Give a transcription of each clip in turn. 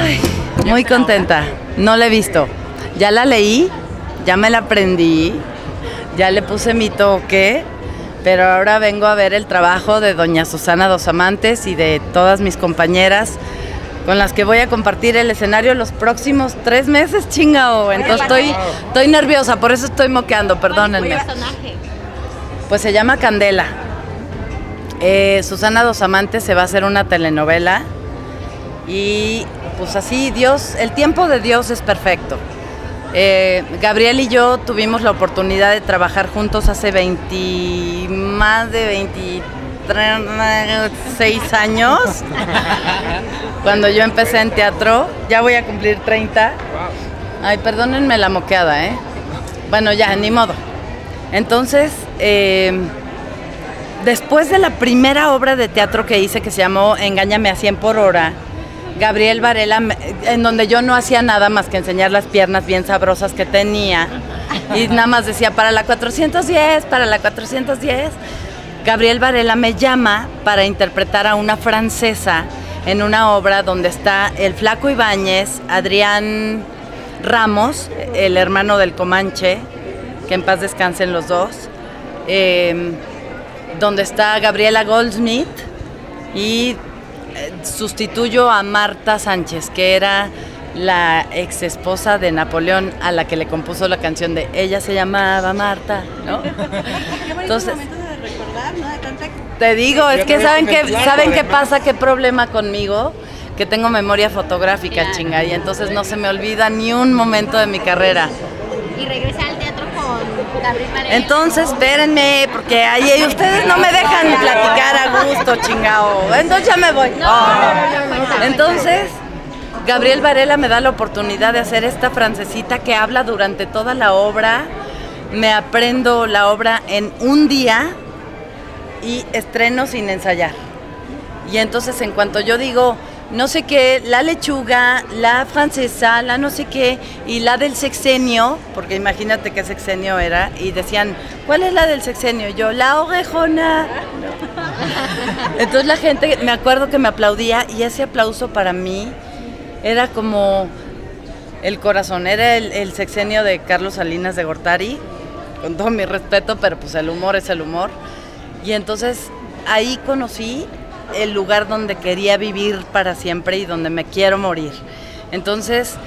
Ay, muy contenta. No la he visto. Ya la leí, ya me la aprendí, ya le puse mi toque, pero ahora vengo a ver el trabajo de doña Susana Dos Amantes y de todas mis compañeras con las que voy a compartir el escenario los próximos 3 meses, chingao. Entonces estoy nerviosa, por eso estoy moqueando, perdónenme. ¿Cuál personaje? Pues se llama Candela. Susana Dos Amantes se va a hacer una telenovela y pues así Dios, el tiempo de Dios es perfecto. Gabriel y yo tuvimos la oportunidad de trabajar juntos hace más de 26 años, cuando yo empecé en teatro. Ya voy a cumplir 30. Ay, perdónenme la moqueada, Bueno, ya, ni modo. Entonces, después de la primera obra de teatro que hice, que se llamó Engáñame a 100 por hora, Gabriel Varela, en donde yo no hacía nada más que enseñar las piernas bien sabrosas que tenía, y nada más decía, para la 410, para la 410, Gabriel Varela me llama para interpretar a una francesa en una obra donde está el Flaco Ibáñez, Adrián Ramos, el hermano del Comanche, que en paz descansen los dos, donde está Gabriela Goldsmith, y sustituyo a Marta Sánchez, que era la ex esposa de Napoleón, a la que le compuso la canción de Ella se llamaba Marta, ¿no? Entonces, De recordar, ¿no? De tanta... te digo, es que ¿saben qué pasa? ¿Qué problema conmigo? Que tengo memoria fotográfica, claro. Chinga, y entonces no se me olvida ni un momento de mi carrera. Y regresa al teatro con Gabriel Varela. Entonces, espérenme, porque ahí ustedes no me dejan platicar a gusto, chingao. Entonces ya me voy. Entonces, Gabriel Varela me da la oportunidad de hacer esta francesita que habla durante toda la obra. Me aprendo la obra en un día y estreno sin ensayar. Y entonces, en cuanto yo digo, no sé qué, la lechuga, la francesa, la no sé qué, y la del sexenio, porque imagínate qué sexenio era, y decían, ¿cuál es la del sexenio? Yo, la orejona. Entonces la gente, me acuerdo que me aplaudía, y ese aplauso para mí era como el corazón, era el sexenio de Carlos Salinas de Gortari, con todo mi respeto, pero pues el humor es el humor. Y entonces ahí conocí el lugar donde quería vivir para siempre y donde me quiero morir. Entonces,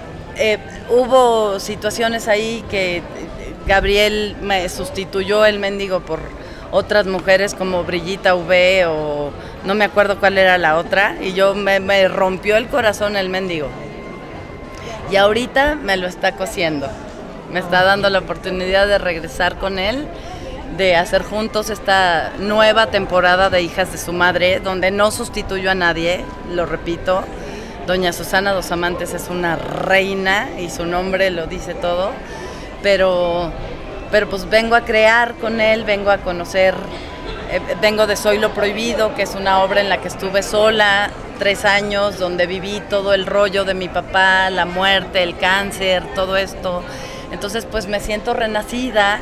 hubo situaciones ahí que Gabriel me sustituyó el mendigo por otras mujeres como Brigitta V o no me acuerdo cuál era la otra, y yo me rompió el corazón el mendigo. Y ahorita me lo está cosiendo. Me está dando la oportunidad de regresar con él, de hacer juntos esta nueva temporada de Hijas de su Madre, donde no sustituyo a nadie, lo repito. Doña Susana Dos Amantes es una reina y su nombre lo dice todo, pero pues vengo a crear con él, vengo a conocer, vengo de Soy lo Prohibido, que es una obra en la que estuve sola 3 años, donde viví todo el rollo de mi papá, la muerte, el cáncer, todo esto. Entonces pues me siento renacida.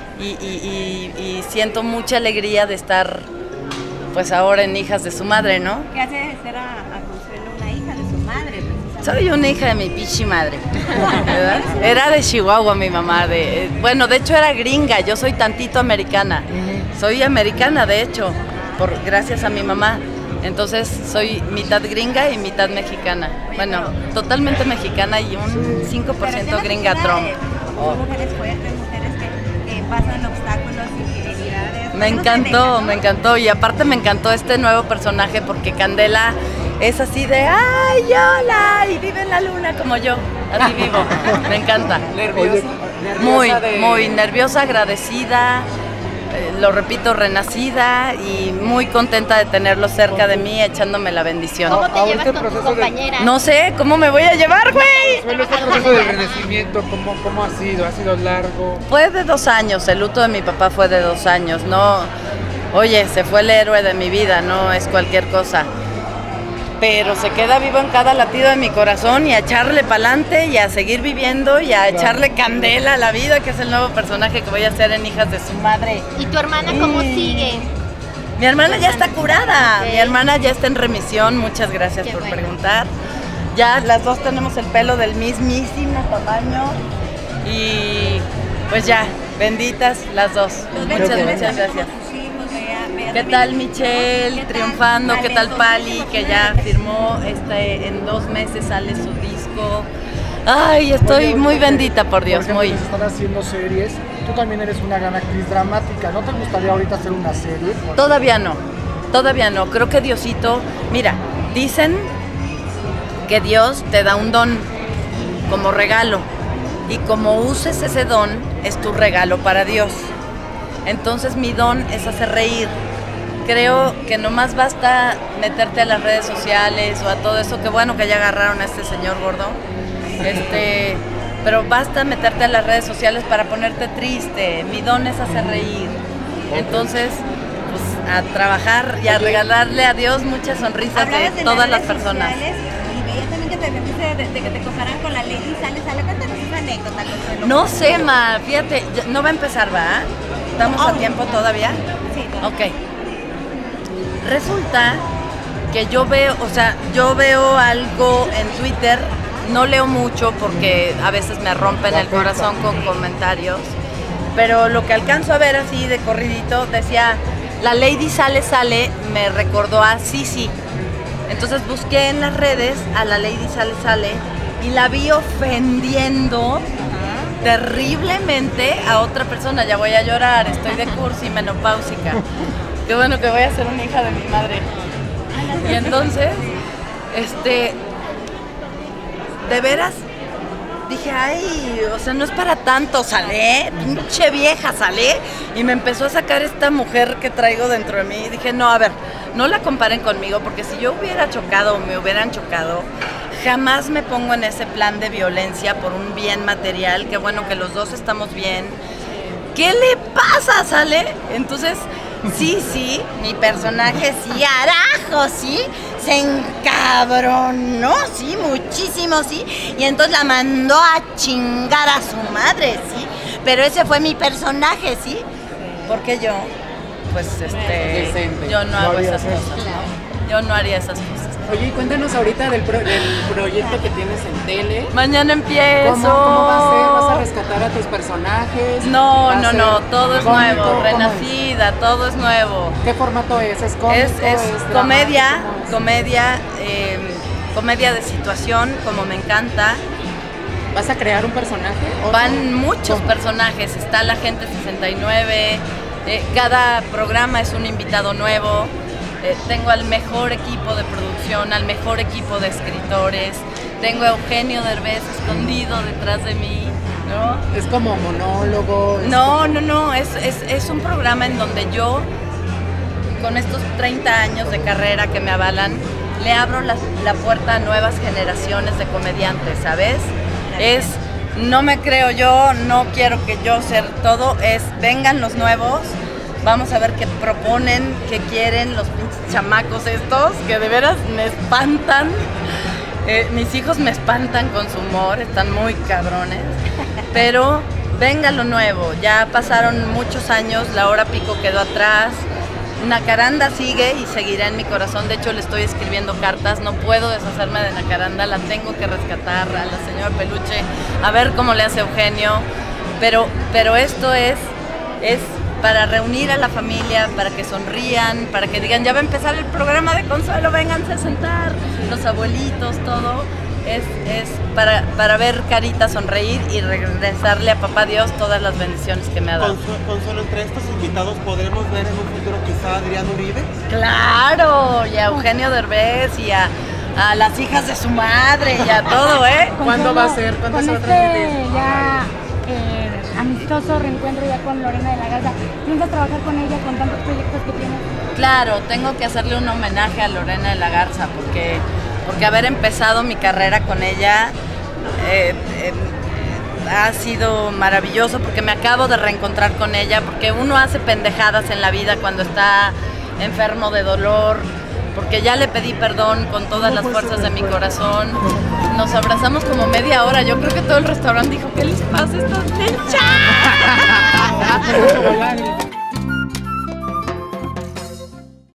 Y siento mucha alegría de estar pues ahora en Hijas de su Madre, ¿no? ¿Qué hace de ser a Consuelo una hija de su madre? Soy una hija de mi pichi madre, ¿verdad? Era de Chihuahua mi mamá, bueno, de hecho era gringa, yo soy tantito americana, soy americana de hecho, gracias a mi mamá. Entonces soy mitad gringa y mitad mexicana, bueno, totalmente mexicana y un 5% gringa Trump. Mujeres fuertes, mujeres que pasan obstáculos, infidelidades. Me encantó y aparte me encantó este nuevo personaje porque Candela es así de ¡ay, hola! Y vive en la luna como yo, así vivo, me encanta. Nerviosa. Muy nerviosa, agradecida, lo repito, renacida y muy contenta de tenerlo cerca de mí, echándome la bendición. ¿Cómo te llevas con tu compañera? No sé, ¿cómo me voy a llevar, güey? Bueno, este proceso de renacimiento, ¿cómo ha sido? ¿Ha sido largo? Fue de 2 años, el luto de mi papá fue de 2 años, no, oye, se fue el héroe de mi vida, no es cualquier cosa. Pero se queda vivo en cada latido de mi corazón y a echarle pa'lante y a seguir viviendo y a echarle candela a la vida, que es el nuevo personaje que voy a hacer en Hijas de su Madre. ¿Y tu hermana cómo sigue? Mi hermana ya está curada, mi hermana ya está en remisión, muchas gracias por preguntar. Ya las dos tenemos el pelo del mismísimo tamaño y pues ya, benditas las dos. Muchas gracias. ¿Qué tal Michelle triunfando? ¿Qué tal Pali que ya firmó en 2 meses sale su disco? Ay, estoy muy bendita por Dios, por ejemplo, muy. Están haciendo series. Tú también eres una gran actriz dramática. ¿No te gustaría ahorita hacer una serie? Todavía no. Creo que Diosito, mira, dicen que Dios te da un don como regalo y como uses ese don es tu regalo para Dios. Entonces mi don es hacer reír. Creo que nomás basta meterte a las redes sociales o a todo eso, que bueno que ya agarraron a este señor gordo, pero basta meterte a las redes sociales para ponerte triste. Mi don es hacer reír. Entonces, pues a trabajar y a regalarle a Dios muchas sonrisas de todas las personas. Y veía también que te arrepentiste de que te comparan con la Lady Sale. Cuéntanos esa anécdota, Consuelo. No sé, ma, fíjate, no va a empezar, ¿va? ¿Estamos a tiempo todavía? Sí. Ok. Resulta que yo veo algo en Twitter, no leo mucho porque a veces me rompen el corazón con comentarios, pero lo que alcanzo a ver así de corridito decía, la Lady Sale, me recordó a Sisi. Entonces busqué en las redes a la Lady Sale y la vi ofendiendo terriblemente a otra persona. Ya voy a llorar, estoy de cursi menopáusica. Qué bueno que voy a ser una hija de mi madre. Y entonces, de veras, dije, ay, o sea, no es para tanto, Sale, pinche vieja, Sale. Y me empezó a sacar esta mujer que traigo dentro de mí. Y dije, no, a ver, no la comparen conmigo, porque si yo hubiera chocado o me hubieran chocado, jamás me pongo en ese plan de violencia por un bien material. Qué bueno que los dos estamos bien. ¿Qué le pasa, Sale? Entonces, sí, mi personaje sí, arajo, sí, se encabronó, sí, muchísimo, sí, y entonces la mandó a chingar a su madre, sí, pero ese fue mi personaje, sí, porque yo, pues, yo no hago esas cosas, ¿no? Yo no haría esas cosas. Oye, y cuéntanos ahorita del proyecto que tienes en tele. Mañana empiezo. ¿Cómo va a ser? ¿Vas a rescatar a tus personajes? No, todo es nuevo, renacida, todo es nuevo. ¿Qué formato es? ¿Es cómico? Es comedia, comedia de situación, como me encanta. ¿Vas a crear un personaje? Van muchos personajes, está la Gente 69, cada programa es un invitado nuevo. Tengo al mejor equipo de producción, al mejor equipo de escritores, tengo a Eugenio Derbez escondido detrás de mí, ¿no? ¿Es como monólogo? No, es un programa en donde yo, con estos 30 años de carrera que me avalan, le abro la puerta a nuevas generaciones de comediantes, ¿sabes? No me creo yo, no quiero que yo sea todo, vengan los nuevos. Vamos a ver qué proponen, qué quieren los pinches chamacos estos, que de veras me espantan. Mis hijos me espantan con su humor, están muy cabrones. Pero venga lo nuevo, ya pasaron muchos años, La Hora Pico quedó atrás. Nacaranda sigue y seguirá en mi corazón. De hecho, le estoy escribiendo cartas, no puedo deshacerme de Nacaranda, la tengo que rescatar a la señora Peluche, a ver cómo le hace Eugenio. Pero esto es para reunir a la familia, para que sonrían, para que digan, ya va a empezar el programa de Consuelo, vénganse a sentar, los abuelitos, todo. Es para ver caritas sonreír y regresarle a Papá Dios todas las bendiciones que me ha dado. Consuelo, entre estos invitados, ¿podremos ver en un futuro quizá a Adrián Uribe? ¡Claro! Y a Eugenio Derbez y a las hijas de su madre y a todo, ¿eh? ¿Cuándo va a ser? ¿Cuándo se va a transmitir? Ya amistoso reencuentro ya con Lorena de la Garza. ¿Piensas trabajar con ella con tantos proyectos que tienes? Claro, tengo que hacerle un homenaje a Lorena de la Garza porque haber empezado mi carrera con ella ha sido maravilloso, porque me acabo de reencontrar con ella, porque uno hace pendejadas en la vida cuando está enfermo de dolor, porque ya le pedí perdón con todas las fuerzas de mi corazón. Nos abrazamos como media hora, yo creo que todo el restaurante dijo, ¿qué les pasa a estas niñas?